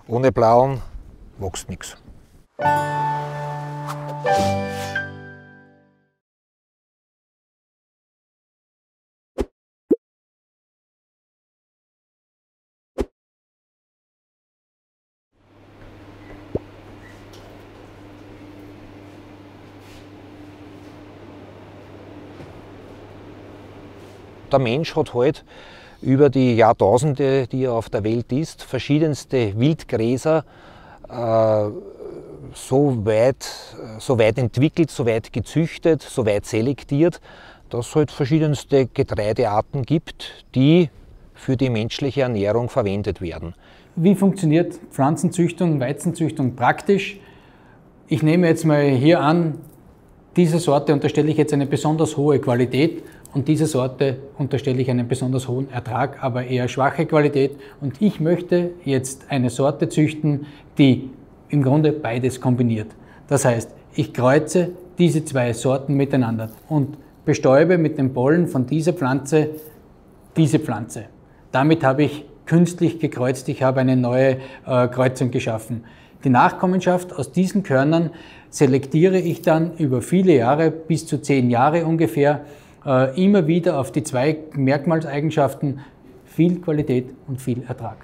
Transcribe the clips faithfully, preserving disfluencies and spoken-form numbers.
Ohne Blauen wächst nichts. Der Mensch hat halt über die Jahrtausende, die er auf der Welt ist, verschiedenste Wildgräser äh, so weit, so weit entwickelt, so weit gezüchtet, so weit selektiert, dass es halt verschiedenste Getreidearten gibt, die für die menschliche Ernährung verwendet werden. Wie funktioniert Pflanzenzüchtung, Weizenzüchtung praktisch? Ich nehme jetzt mal hier an, diese Sorte unterstelle ich jetzt eine besonders hohe Qualität und diese Sorte unterstelle ich einen besonders hohen Ertrag, aber eher schwache Qualität. Und ich möchte jetzt eine Sorte züchten, die im Grunde beides kombiniert. Das heißt, ich kreuze diese zwei Sorten miteinander und bestäube mit dem Pollen von dieser Pflanze diese Pflanze. Damit habe ich künstlich gekreuzt, ich habe eine neue äh, Kreuzung geschaffen. Die Nachkommenschaft aus diesen Körnern selektiere ich dann über viele Jahre, bis zu zehn Jahre ungefähr, äh, immer wieder auf die zwei Merkmalseigenschaften, viel Qualität und viel Ertrag.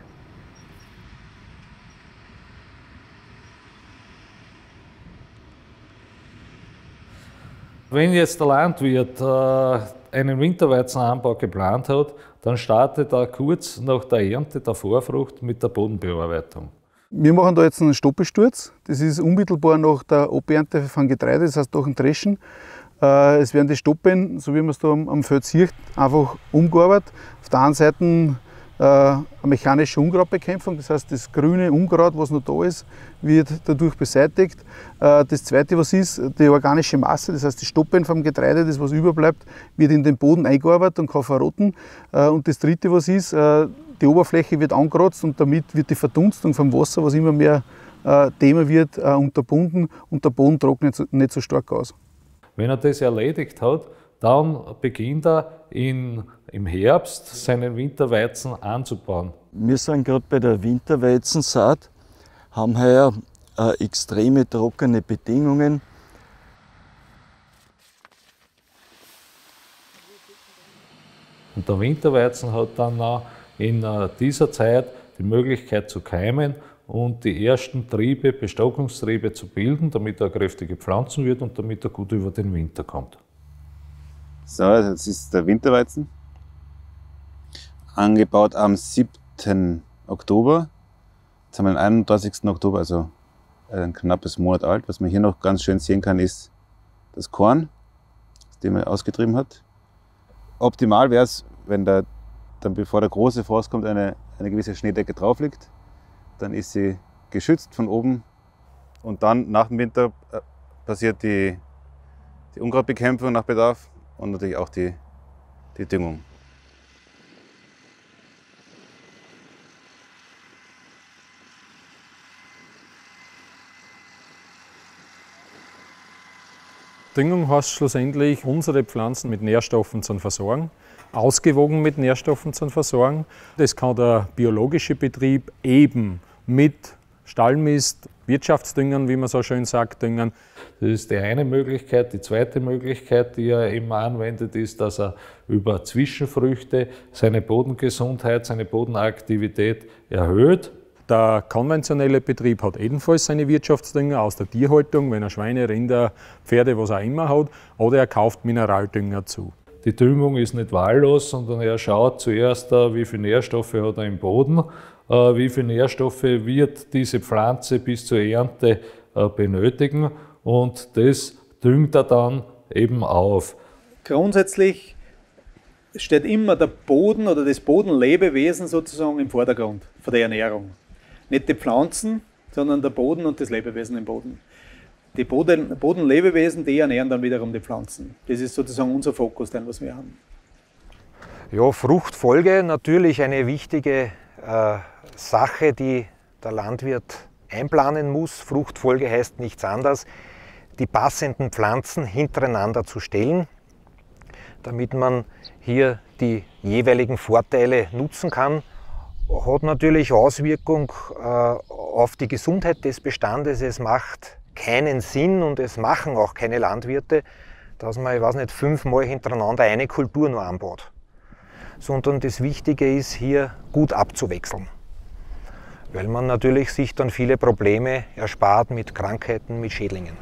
Wenn jetzt der Landwirt äh, einen Winterweizenanbau geplant hat, dann startet er kurz nach der Ernte der Vorfrucht mit der Bodenbearbeitung. Wir machen da jetzt einen Stoppelsturz. Das ist unmittelbar nach der Abernte von Getreide, das heißt nach dem Dreschen. Äh, es werden die Stoppen, so wie man es da am, am Feld sieht, einfach umgearbeitet. Auf der einen Seite äh, eine mechanische Unkrautbekämpfung, das heißt das grüne Unkraut, was noch da ist, wird dadurch beseitigt. Äh, das zweite, was ist, die organische Masse, das heißt die Stoppen vom Getreide, das was überbleibt, wird in den Boden eingearbeitet und kann verrotten. Äh, und das dritte, was ist, äh, die Oberfläche wird angekratzt und damit wird die Verdunstung vom Wasser, was immer mehr äh, Thema wird, äh, unterbunden und der Boden trocknet nicht so stark aus. Wenn er das erledigt hat, dann beginnt er in, im Herbst seinen Winterweizen anzubauen. Wir sind gerade bei der Winterweizensaat, haben heuer äh, extreme trockene Bedingungen. Und der Winterweizen hat dann auch in dieser Zeit die Möglichkeit zu keimen und die ersten Triebe, Bestockungstriebe zu bilden, damit er kräftige Pflanzen wird und damit er gut über den Winter kommt. So, das ist der Winterweizen. Angebaut am siebten Oktober. Jetzt haben wir den einunddreißigsten Oktober, also ein knappes Monat alt. Was man hier noch ganz schön sehen kann, ist das Korn, das den man ausgetrieben hat. Optimal wäre es, wenn der dann bevor der große Frost kommt, eine, eine gewisse Schneedecke drauf liegt. Dann ist sie geschützt von oben und dann nach dem Winter passiert die, die Unkrautbekämpfung nach Bedarf und natürlich auch die, die Düngung. Düngung heißt schlussendlich, unsere Pflanzen mit Nährstoffen zu versorgen, ausgewogen mit Nährstoffen zu versorgen. Das kann der biologische Betrieb eben mit Stallmist, Wirtschaftsdüngern, wie man so schön sagt, düngen. Das ist die eine Möglichkeit. Die zweite Möglichkeit, die er eben anwendet, ist, dass er über Zwischenfrüchte seine Bodengesundheit, seine Bodenaktivität erhöht. Der konventionelle Betrieb hat ebenfalls seine Wirtschaftsdünger aus der Tierhaltung, wenn er Schweine, Rinder, Pferde, was auch immer hat, oder er kauft Mineraldünger zu. Die Düngung ist nicht wahllos, sondern er schaut zuerst, wie viele Nährstoffe hat er im Boden, wie viele Nährstoffe wird diese Pflanze bis zur Ernte benötigen und das düngt er dann eben auf. Grundsätzlich steht immer der Boden oder das Bodenlebewesen sozusagen im Vordergrund von der Ernährung. Nicht die Pflanzen, sondern der Boden und das Lebewesen im Boden. Die Boden, Bodenlebewesen, die ernähren dann wiederum die Pflanzen. Das ist sozusagen unser Fokus, den was wir haben. Ja, Fruchtfolge natürlich eine wichtige äh, Sache, die der Landwirt einplanen muss. Fruchtfolge heißt nichts anderes, die passenden Pflanzen hintereinander zu stellen, damit man hier die jeweiligen Vorteile nutzen kann hat natürlich Auswirkung äh, auf die Gesundheit des Bestandes. Es macht keinen Sinn und es machen auch keine Landwirte, dass man, ich weiß nicht, fünfmal hintereinander eine Kultur nur anbaut. Sondern das Wichtige ist, hier gut abzuwechseln. Weil man natürlich sich dann viele Probleme erspart mit Krankheiten, mit Schädlingen.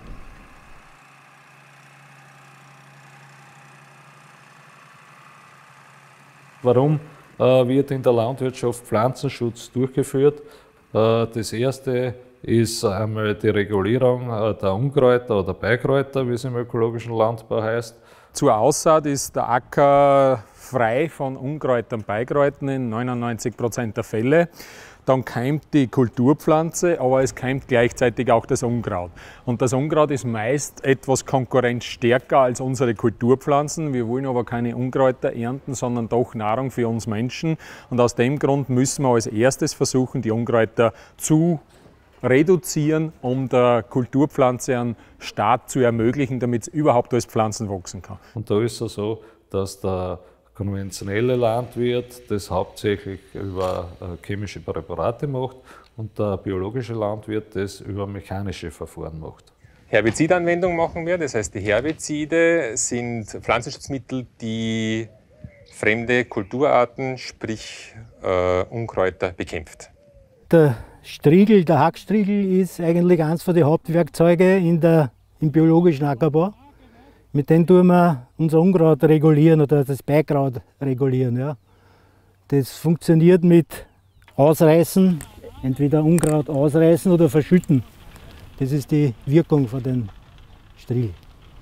Warum äh, wird in der Landwirtschaft Pflanzenschutz durchgeführt? Äh, das erste ist einmal die Regulierung äh, der Unkräuter oder Beikräuter, wie es im ökologischen Landbau heißt. Zur Aussaat ist der Acker frei von Unkräutern, Beikräutern in neunundneunzig Prozent der Fälle. Dann keimt die Kulturpflanze, aber es keimt gleichzeitig auch das Unkraut. Und das Unkraut ist meist etwas konkurrenzstärker als unsere Kulturpflanzen. Wir wollen aber keine Unkräuter ernten, sondern doch Nahrung für uns Menschen. Und aus dem Grund müssen wir als erstes versuchen, die Unkräuter zu reduzieren, um der Kulturpflanze einen Start zu ermöglichen, damit es überhaupt als Pflanzen wachsen kann. Und da ist es so, dass der konventionelle Landwirt das hauptsächlich über äh, chemische Präparate macht und der biologische Landwirt das über mechanische Verfahren macht. Herbizidanwendung machen wir, das heißt, die Herbizide sind Pflanzenschutzmittel, die fremde Kulturarten, sprich äh, Unkräuter, bekämpft. Der Striegel, der Hackstriegel ist eigentlich eines der Hauptwerkzeuge in der, im biologischen Ackerbau. Mit dem tun wir unser Unkraut regulieren oder das Beikraut regulieren. Ja. Das funktioniert mit Ausreißen, entweder Unkraut ausreißen oder verschütten. Das ist die Wirkung von dem Striegel.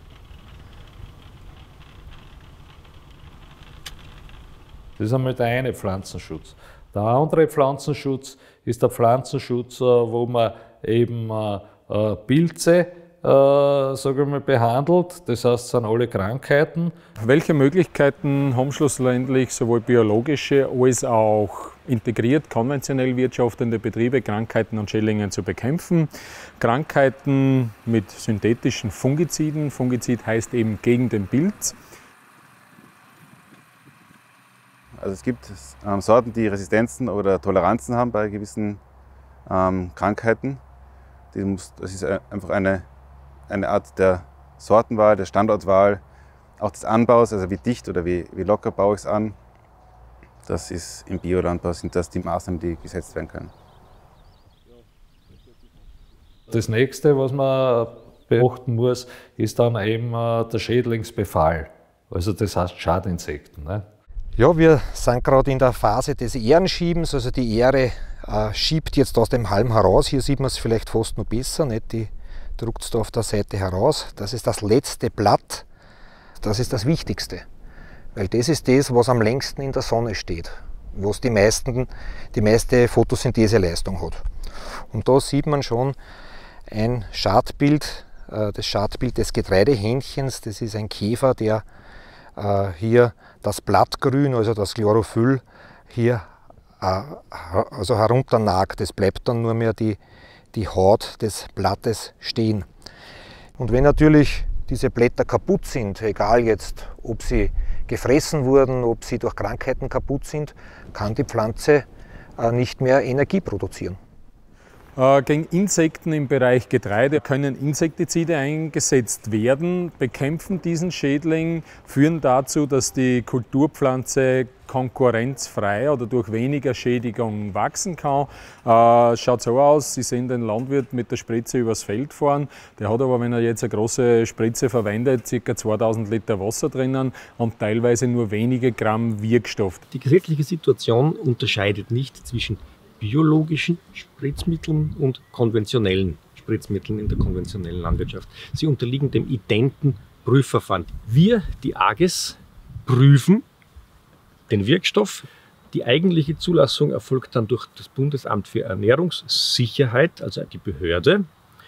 Das ist einmal der eine Pflanzenschutz. Der andere Pflanzenschutz ist der Pflanzenschutz, wo man eben äh, Pilze äh, sagen wir mal, behandelt. Das heißt, es sind alle Krankheiten. Welche Möglichkeiten haben schlussendlich sowohl biologische als auch integriert konventionell wirtschaftende Betriebe, Krankheiten und Schädlinge zu bekämpfen? Krankheiten mit synthetischen Fungiziden. Fungizid heißt eben gegen den Pilz. Also es gibt ähm, Sorten, die Resistenzen oder Toleranzen haben bei gewissen ähm, Krankheiten. Die muss, das ist einfach eine, eine Art der Sortenwahl, der Standortwahl, auch des Anbaus, also wie dicht oder wie, wie locker baue ich es an. Das ist im Biolandbau, sind das die Maßnahmen, die gesetzt werden können. Das nächste, was man beachten muss, ist dann eben äh, der Schädlingsbefall. Also das heißt Schadinsekten. Ne? Ja, wir sind gerade in der Phase des Ährenschiebens, also die Ähre äh, schiebt jetzt aus dem Halm heraus. Hier sieht man es vielleicht fast noch besser, nicht? Die druckt es da auf der Seite heraus. Das ist das letzte Blatt, das ist das Wichtigste, weil das ist das, was am längsten in der Sonne steht, was die, meisten, die meiste Photosyntheseleistung hat. Und da sieht man schon ein Schadbild, äh, das Schadbild des Getreidehähnchens. Das ist ein Käfer, der äh, hier das Blattgrün, also das Chlorophyll, hier äh, also herunternagt. Es bleibt dann nur mehr die, die Haut des Blattes stehen. Und wenn natürlich diese Blätter kaputt sind, egal jetzt, ob sie gefressen wurden, ob sie durch Krankheiten kaputt sind, kann die Pflanze äh, nicht mehr Energie produzieren. Gegen Insekten im Bereich Getreide können Insektizide eingesetzt werden, bekämpfen diesen Schädling, führen dazu, dass die Kulturpflanze konkurrenzfrei oder durch weniger Schädigung wachsen kann. Es schaut so aus, Sie sehen den Landwirt mit der Spritze übers Feld fahren. Der hat aber, wenn er jetzt eine große Spritze verwendet, ca. zweitausend Liter Wasser drinnen und teilweise nur wenige Gramm Wirkstoff. Die gesetzliche Situation unterscheidet nicht zwischen biologischen Spritzmitteln und konventionellen Spritzmitteln in der konventionellen Landwirtschaft. Sie unterliegen dem identen Prüfverfahren. Wir, die A G E S, prüfen den Wirkstoff. Die eigentliche Zulassung erfolgt dann durch das Bundesamt für Ernährungssicherheit, also die Behörde,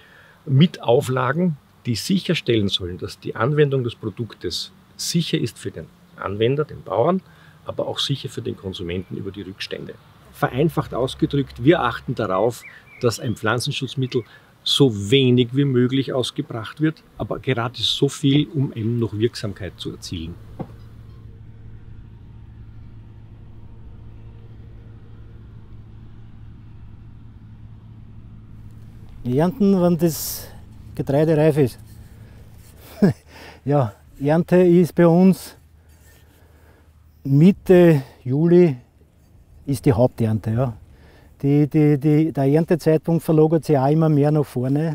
mit Auflagen, die sicherstellen sollen, dass die Anwendung des Produktes sicher ist für den Anwender, den Bauern, aber auch sicher für den Konsumenten über die Rückstände. Vereinfacht ausgedrückt, wir achten darauf, dass ein Pflanzenschutzmittel so wenig wie möglich ausgebracht wird, aber gerade so viel, um eben noch Wirksamkeit zu erzielen. Ernten, wenn das Getreide reif ist. Ja, Ernte ist bei uns Mitte Juli ist die Haupternte. Ja. Die, die, die, der Erntezeitpunkt verlagert sich auch immer mehr nach vorne.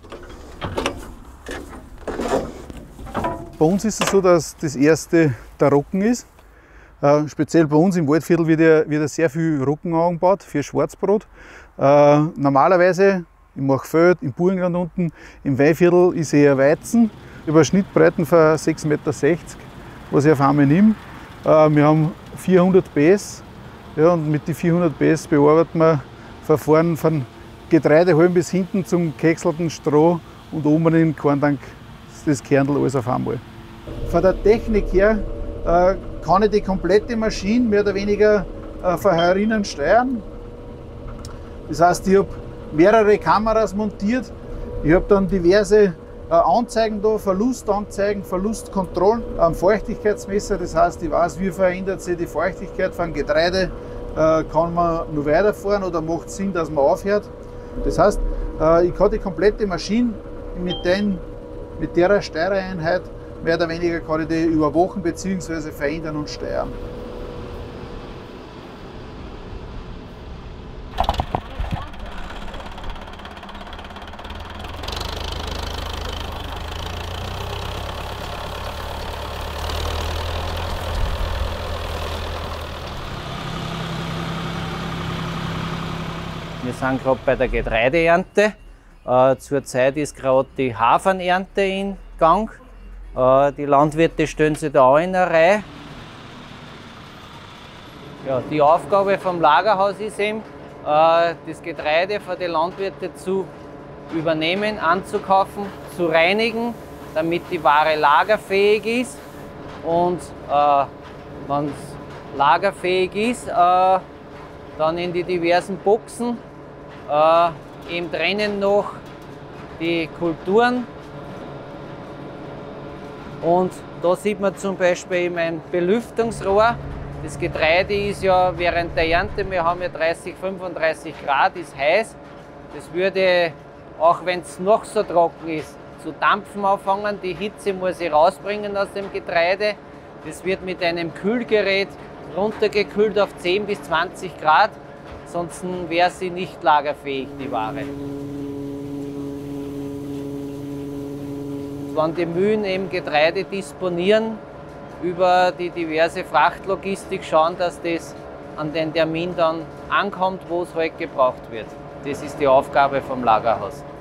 Bei uns ist es so, dass das erste der Roggen ist. Äh, speziell bei uns im Waldviertel wird ja, wird ja sehr viel Roggen angebaut für Schwarzbrot. Äh, normalerweise, ich mache Feld im Burgenland unten, im Weinviertel ist eher Weizen. Über Schnittbreiten von sechs Komma sechzig Meter, was ich auf einmal nehme. Äh, wir haben vierhundert B S. Ja, und mit den vierhundert B S bearbeiten wir von vorn von Getreidehalm bis hinten zum gehäckselten Stroh und oben in den Korntank das Kernel alles auf einmal. Von der Technik her äh, kann ich die komplette Maschine mehr oder weniger äh, von herinnen steuern. Das heißt, ich habe mehrere Kameras montiert. Ich habe dann diverse äh, Anzeigen da, Verlustanzeigen, Verlustkontrollen am Feuchtigkeitsmesser. Das heißt, ich weiß, wie verändert sich die Feuchtigkeit von Getreide. Äh, kann man noch weiterfahren oder macht es Sinn, dass man aufhört. Das heißt, äh, ich kann die komplette Maschine mit den Mit der Steuereinheit mehr oder weniger kann ich die überwachen bzw. verändern und steuern. Wir sind gerade bei der Getreideernte. Äh, Zurzeit ist gerade die Hafernernte in Gang. Äh, die Landwirte stellen sich da auch in eine Reihe. Ja, die Aufgabe vom Lagerhaus ist eben, äh, das Getreide von den Landwirten zu übernehmen, anzukaufen, zu reinigen, damit die Ware lagerfähig ist. Und äh, wenn es lagerfähig ist, äh, dann in die diversen Boxen äh, eben trennen noch die Kulturen. Und da sieht man zum Beispiel eben ein Belüftungsrohr. Das Getreide ist ja während der Ernte, wir haben ja dreißig, fünfunddreißig Grad, ist heiß. Das würde, auch wenn es noch so trocken ist, zu dampfen anfangen. Die Hitze muss ich rausbringen aus dem Getreide. Das wird mit einem Kühlgerät runtergekühlt auf zehn bis zwanzig Grad. Sonst wäre sie nicht lagerfähig, die Ware. Wenn die Mühlen eben Getreide disponieren, über die diverse Frachtlogistik schauen, dass das an den Termin dann ankommt, wo es halt gebraucht wird. Das ist die Aufgabe vom Lagerhaus.